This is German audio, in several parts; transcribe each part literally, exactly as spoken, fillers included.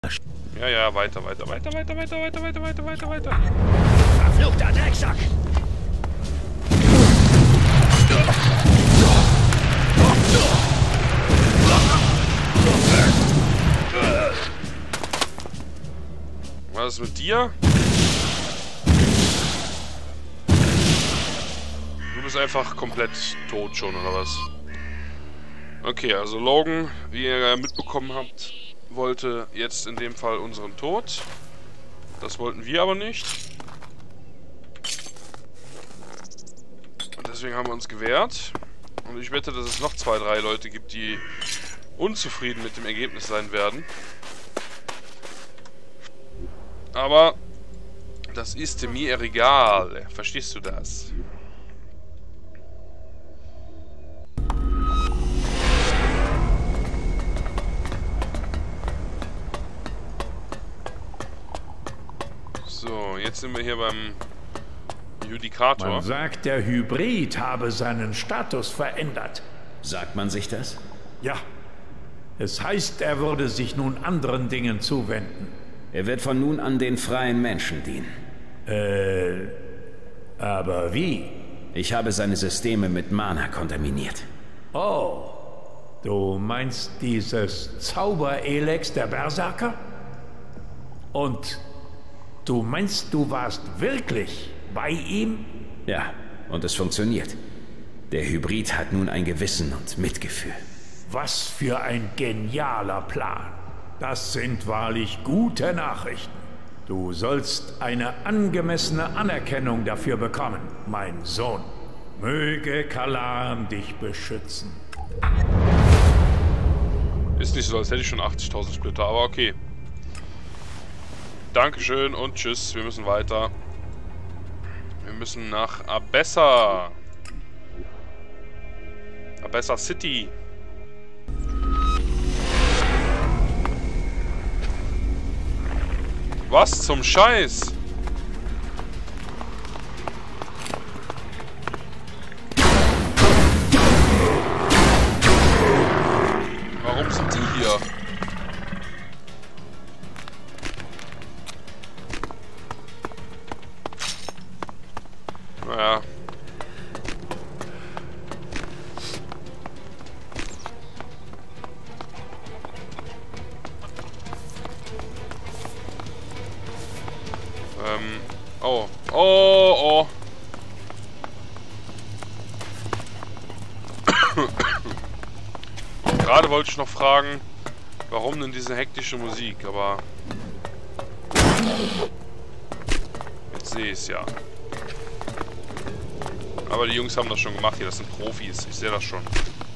Ja, ja, weiter, weiter, weiter, weiter, weiter, weiter, weiter, weiter, weiter, weiter. Verfluchter Drecksack! Was ist mit dir? Du bist einfach komplett tot schon, oder was? Okay, also Logan, wie ihr mitbekommen habt, wollte jetzt in dem Fall unseren Tod. Das wollten wir aber nicht. Und deswegen haben wir uns gewehrt. Und ich wette, dass es noch zwei, drei Leute gibt, die unzufrieden mit dem Ergebnis sein werden. Aber das ist mir egal. Verstehst du das? So, jetzt sind wir hier beim Judikator. Man sagt, der Hybrid habe seinen Status verändert. Sagt man sich das? Ja. Es heißt, er würde sich nun anderen Dingen zuwenden. Er wird von nun an den freien Menschen dienen. Äh, aber wie? Ich habe seine Systeme mit Mana kontaminiert. Oh, du meinst dieses Zauberelex der Berserker? Und du meinst, du warst wirklich bei ihm? Ja, und es funktioniert. Der Hybrid hat nun ein Gewissen und Mitgefühl. Was für ein genialer Plan. Das sind wahrlich gute Nachrichten. Du sollst eine angemessene Anerkennung dafür bekommen, mein Sohn. Möge Kalam dich beschützen. Ist nicht so, als hätte ich schon achtzigtausend Splitter, aber okay. Dankeschön und tschüss. Wir müssen weiter. Wir müssen nach Abessa. Abessa City. Was zum Scheiß? Warum sind die hier? Naja. Ähm, oh, oh, oh. Gerade wollte ich noch fragen, warum denn diese hektische Musik, aber jetzt sehe ich es ja. Aber die Jungs haben das schon gemacht hier, das sind Profis, ich sehe das schon.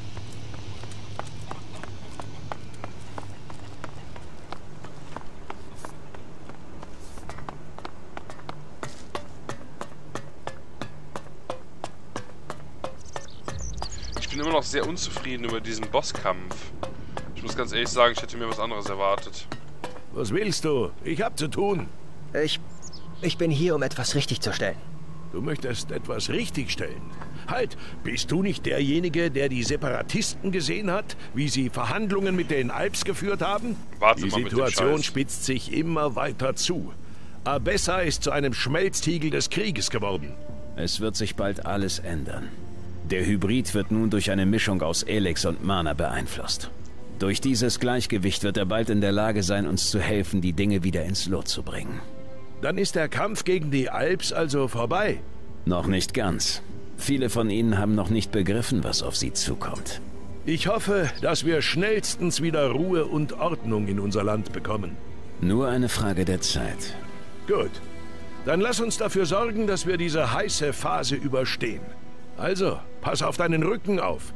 Ich bin immer noch sehr unzufrieden über diesen Bosskampf. Ich muss ganz ehrlich sagen, ich hätte mir was anderes erwartet. Was willst du? Ich hab zu tun. Ich... ich bin hier, um etwas richtigzustellen. Du möchtest etwas richtigstellen. Halt, bist du nicht derjenige, der die Separatisten gesehen hat, wie sie Verhandlungen mit den Alps geführt haben? Warte die mal mit dem Situation Scheiß. spitzt sich immer weiter zu. Abessa ist zu einem Schmelztiegel des Krieges geworden. Es wird sich bald alles ändern. Der Hybrid wird nun durch eine Mischung aus Elex und Mana beeinflusst. Durch dieses Gleichgewicht wird er bald in der Lage sein, uns zu helfen, die Dinge wieder ins Lot zu bringen. Dann ist der Kampf gegen die Alps also vorbei? Noch nicht ganz. Viele von ihnen haben noch nicht begriffen, was auf sie zukommt. Ich hoffe, dass wir schnellstens wieder Ruhe und Ordnung in unser Land bekommen. Nur eine Frage der Zeit. Gut. Dann lass uns dafür sorgen, dass wir diese heiße Phase überstehen. Also, pass auf deinen Rücken auf.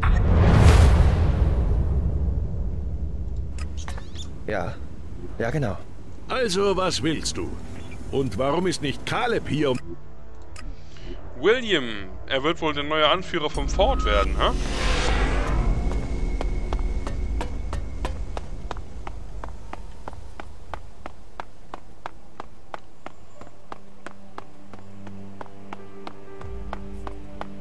Ja, ja genau. Also, was willst du? Und warum ist nicht Caleb hier? um- William, er wird wohl der neue Anführer vom Fort werden, hä?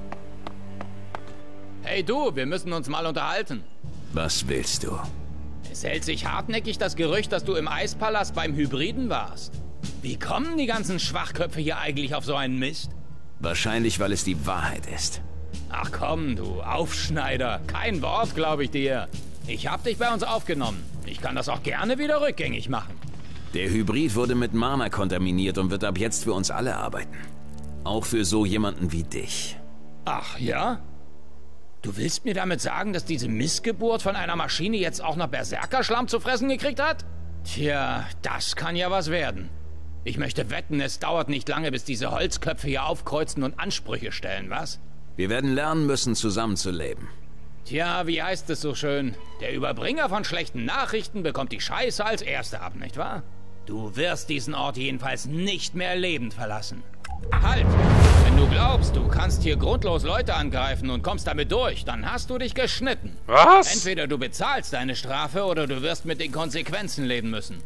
Hey du, wir müssen uns mal unterhalten. Was willst du? Es hält sich hartnäckig das Gerücht, dass du im Eispalast beim Hybriden warst. Wie kommen die ganzen Schwachköpfe hier eigentlich auf so einen Mist? Wahrscheinlich, weil es die Wahrheit ist. Ach komm, du Aufschneider. Kein Wort, glaube ich dir. Ich hab dich bei uns aufgenommen. Ich kann das auch gerne wieder rückgängig machen. Der Hybrid wurde mit Mana kontaminiert und wird ab jetzt für uns alle arbeiten. Auch für so jemanden wie dich. Ach ja? Du willst mir damit sagen, dass diese Missgeburt von einer Maschine jetzt auch noch Berserkerschlamm zu fressen gekriegt hat? Tja, das kann ja was werden. Ich möchte wetten, es dauert nicht lange, bis diese Holzköpfe hier aufkreuzen und Ansprüche stellen, was? Wir werden lernen müssen, zusammenzuleben. Tja, wie heißt es so schön? Der Überbringer von schlechten Nachrichten bekommt die Scheiße als Erster ab, nicht wahr? Du wirst diesen Ort jedenfalls nicht mehr lebend verlassen. Halt! Wenn du glaubst, du kannst hier grundlos Leute angreifen und kommst damit durch, dann hast du dich geschnitten. Was? Entweder du bezahlst deine Strafe oder du wirst mit den Konsequenzen leben müssen.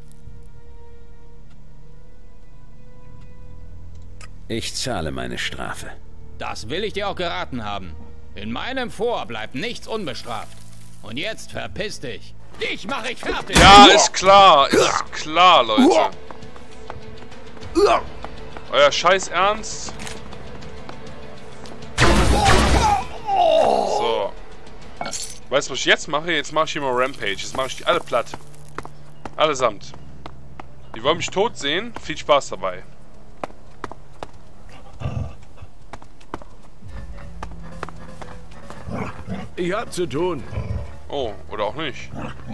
Ich zahle meine Strafe. Das will ich dir auch geraten haben. In meinem Fort bleibt nichts unbestraft. Und jetzt verpiss dich. Dich mache ich fertig. Ja, ist klar. Ist klar, Leute. Euer Scheiß Ernst? So. Weißt du, was ich jetzt mache? Jetzt mache ich hier mal Rampage. Jetzt mache ich die alle platt. Allesamt. Die wollen mich tot sehen. Viel Spaß dabei. Ich hab zu tun. Oh, oder auch nicht.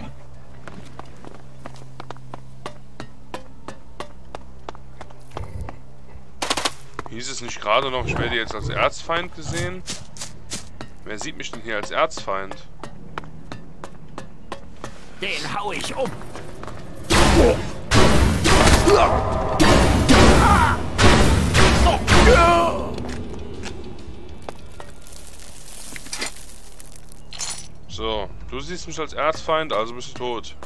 Hieß es nicht gerade noch, ich werde jetzt als Erzfeind gesehen? Wer sieht mich denn hier als Erzfeind? Den hau ich um. So, du siehst mich als Erzfeind, also bist du tot.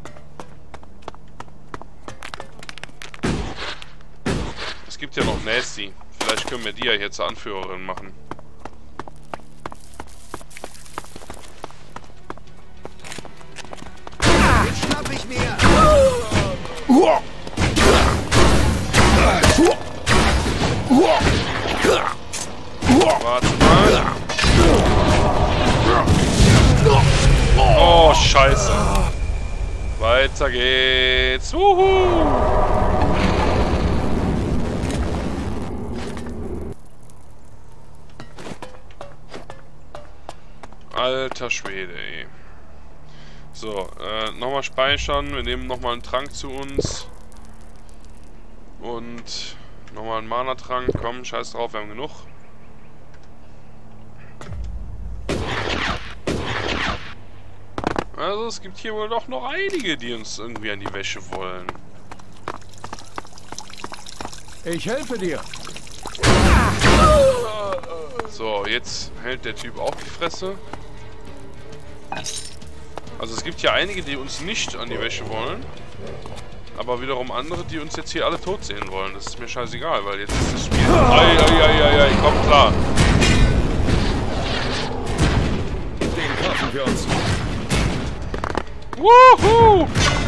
Es gibt ja noch Nasty. Vielleicht können wir die ja hier zur Anführerin machen. Den schnapp ich mir. Warte mal. Oh, scheiße. Weiter geht's. Wuhu. Alter Schwede, ey. So, äh, nochmal speichern. Wir nehmen nochmal einen Trank zu uns. Und nochmal einen Mana-Trank. Komm, scheiß drauf, wir haben genug. Also es gibt hier wohl doch noch einige, die uns irgendwie an die Wäsche wollen. Ich helfe dir. So, jetzt hält der Typ auch die Fresse. Also es gibt hier einige, die uns nicht an die Wäsche wollen. Aber wiederum andere, die uns jetzt hier alle tot sehen wollen. Das ist mir scheißegal, weil jetzt ist das Spiel... Ei, ei, ei, ei, ei, komm klar. Den kaufen wir uns. Wuhu!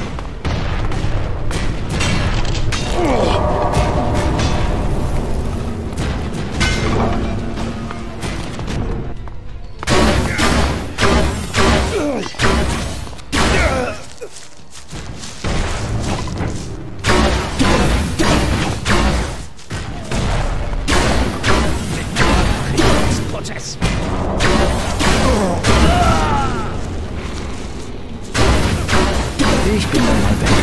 Prozess. Ich bin dann mal weg.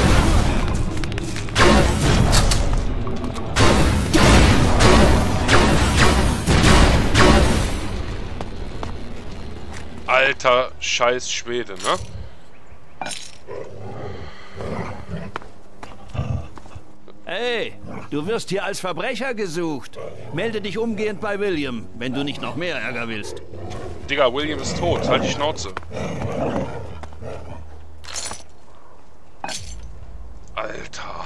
Alter Scheiß Schwede, ne? Hey, du wirst hier als Verbrecher gesucht. Melde dich umgehend bei William, wenn du nicht noch mehr Ärger willst. Digga, William ist tot. Halt die Schnauze. Alter.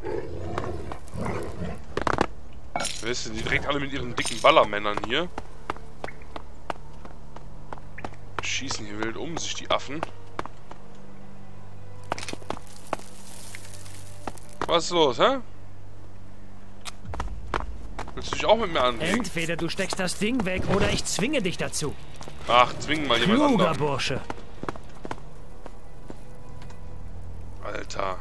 Weißt du, die direkt alle mit ihren dicken Ballermännern hier. Schießen hier wild um sich, die Affen. Was ist los, hä? Willst du dich auch mit mir anlegen? Entweder du steckst das Ding weg oder ich zwinge dich dazu. Ach, zwingen mal jemand Kluger anderen. Bursche. Alter.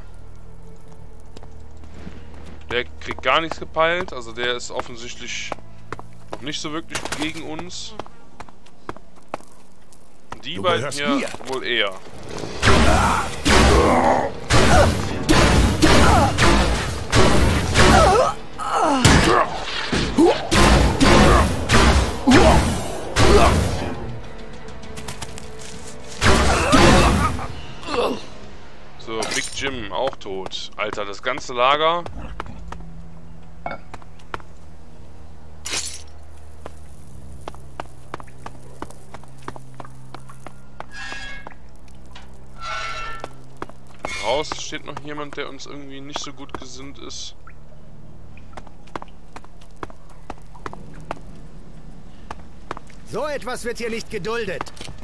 Der kriegt gar nichts gepeilt. Also der ist offensichtlich noch nicht so wirklich gegen uns. Die Du beiden gehörst hier mir. wohl eher. So, Big Jim auch tot. Alter, das ganze Lager. Draußen steht noch jemand, der uns irgendwie nicht so gut gesinnt ist. So etwas wird hier nicht geduldet.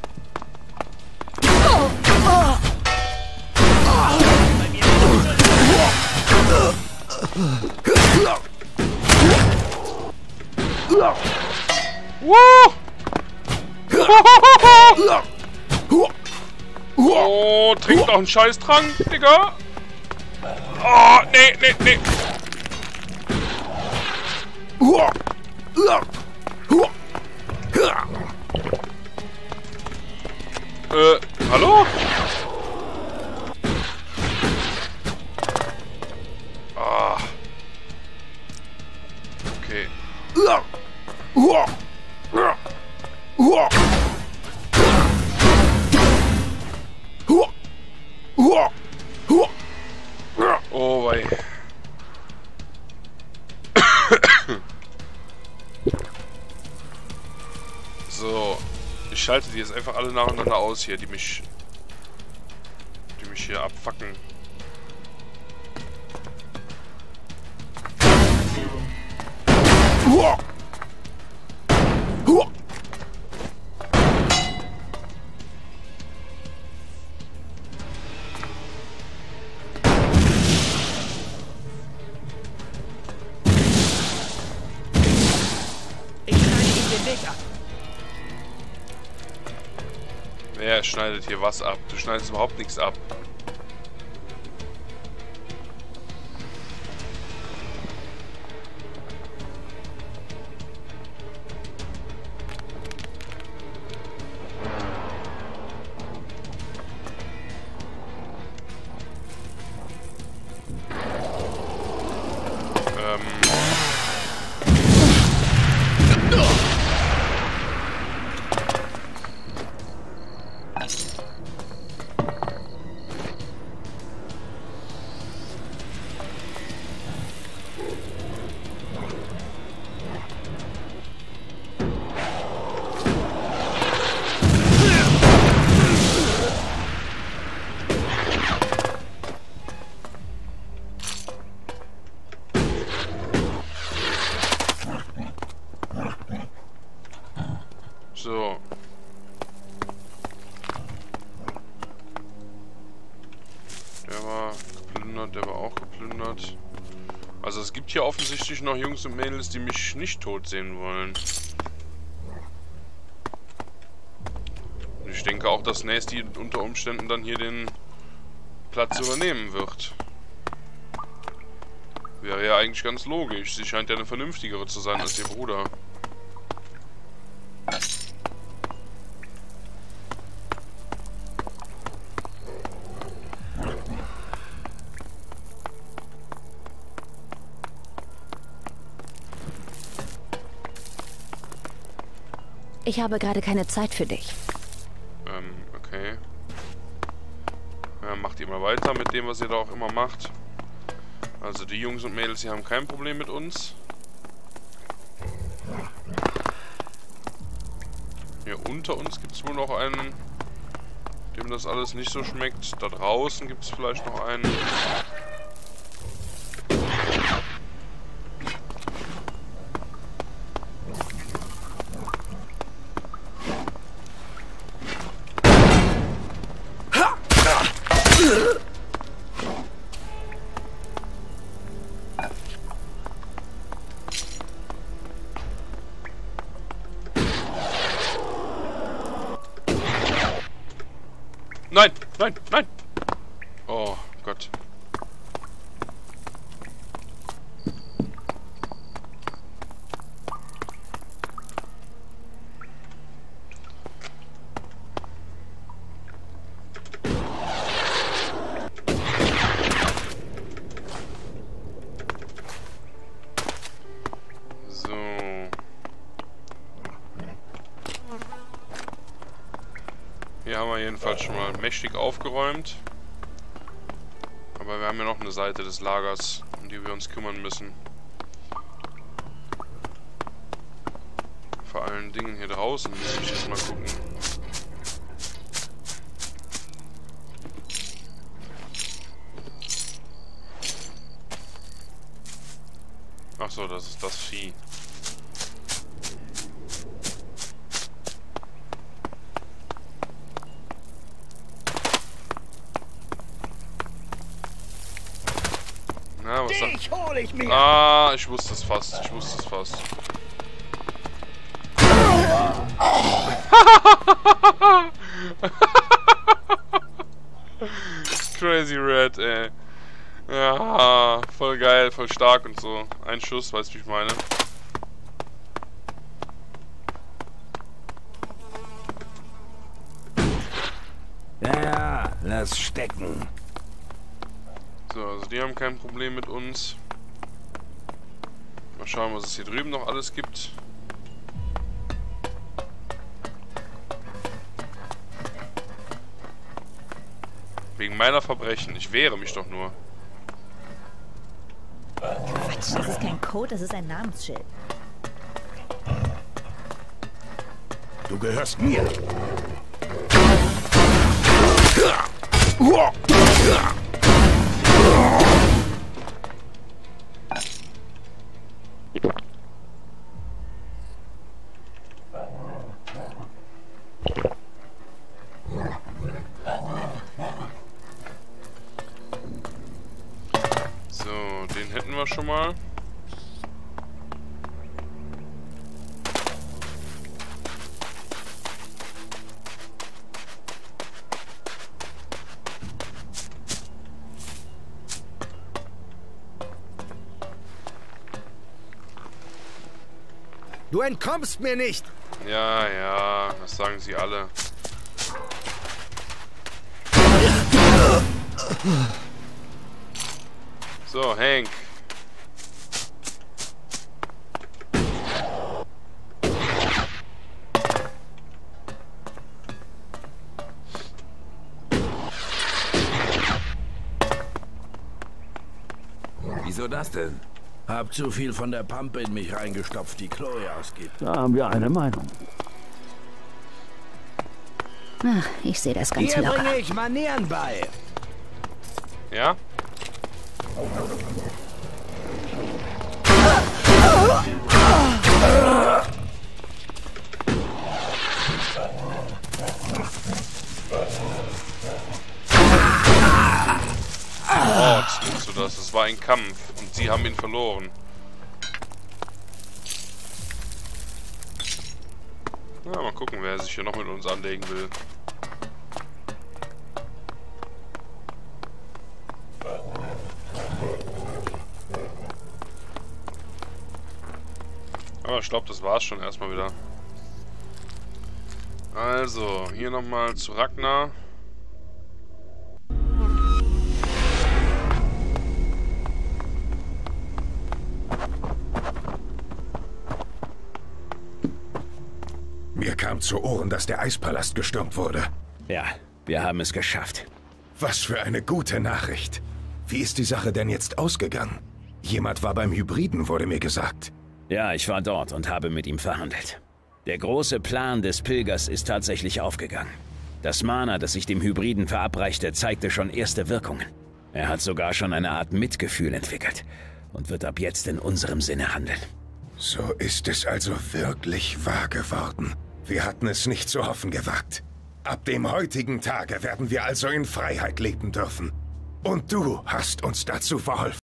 Oh, trink doch einen Scheißtrank, Digga. Oh, nee, nee, nee. Äh, hallo? Ah. Okay. Oh, wei. So. Ich schalte die jetzt einfach alle nacheinander aus hier, die mich... Die mich hier abfacken. Ich schneide ihm den Weg ab. Wer schneidet hier was ab? Du schneidest überhaupt nichts ab. Ähm... So. Der war geplündert, der war auch geplündert. Also es gibt hier offensichtlich noch Jungs und Mädels, die mich nicht tot sehen wollen. Und ich denke auch, dass Nasty unter Umständen dann hier den Platz übernehmen wird. Wäre ja eigentlich ganz logisch. Sie scheint ja eine vernünftigere zu sein als ihr Bruder. Ich habe gerade keine Zeit für dich. Ähm, okay. Ja, macht ihr mal weiter mit dem, was ihr da auch immer macht. Also die Jungs und Mädels, die haben kein Problem mit uns. Hier unter uns gibt es wohl noch einen, dem das alles nicht so schmeckt. Da draußen gibt es vielleicht noch einen. Nein, nein, nein. Oh Gott. Hier haben wir jedenfalls schon mal mächtig aufgeräumt. Aber wir haben ja noch eine Seite des Lagers, um die wir uns kümmern müssen. Vor allen Dingen hier draußen muss ich jetzt mal gucken. Ach so, das ist das Vieh. Na, was Dich hol ich mir. Ah, ich wusste es fast. Ich wusste es fast. Crazy Red, ey. Ja, voll geil, voll stark und so. Ein Schuss, weißt du, wie ich meine? Ja, ja, lass stecken. So, also die haben kein Problem mit uns. Mal schauen, was es hier drüben noch alles gibt. Wegen meiner Verbrechen. Ich wehre mich doch nur. Quatsch, das ist kein Code, das ist ein Namensschild. Du gehörst mir. So, den hätten wir schon mal. Du entkommst mir nicht! Ja, ja, das sagen sie alle. So, Hank. Wieso das denn? Hab zu viel von der Pampe in mich reingestopft, die Chloe ausgibt. Da haben wir eine Meinung. Ach, ich sehe das ganz Hier locker. bringe ich Manieren bei. Ja? Mord nennst du das. Es war ein Kampf und sie haben ihn verloren. Na, mal gucken, wer sich hier noch mit uns anlegen will. Aber ich glaube, das war's schon erstmal wieder. Also, hier nochmal zu Ragnar. Mir kam zu Ohren, dass der Eispalast gestürmt wurde. Ja, wir haben es geschafft. Was für eine gute Nachricht. Wie ist die Sache denn jetzt ausgegangen? Jemand war beim Hybriden, wurde mir gesagt. Ja, ich war dort und habe mit ihm verhandelt. Der große Plan des Pilgers ist tatsächlich aufgegangen. Das Mana, das sich dem Hybriden verabreichte, zeigte schon erste Wirkungen. Er hat sogar schon eine Art Mitgefühl entwickelt und wird ab jetzt in unserem Sinne handeln. So ist es also wirklich wahr geworden. Wir hatten es nicht zu hoffen gewagt. Ab dem heutigen Tage werden wir also in Freiheit leben dürfen. Und du hast uns dazu verholfen.